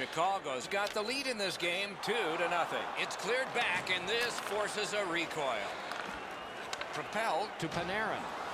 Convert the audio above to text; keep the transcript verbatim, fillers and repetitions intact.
Chicago's got the lead in this game, two to nothing. It's cleared back, and this forces a recoil. Propelled to Panarin.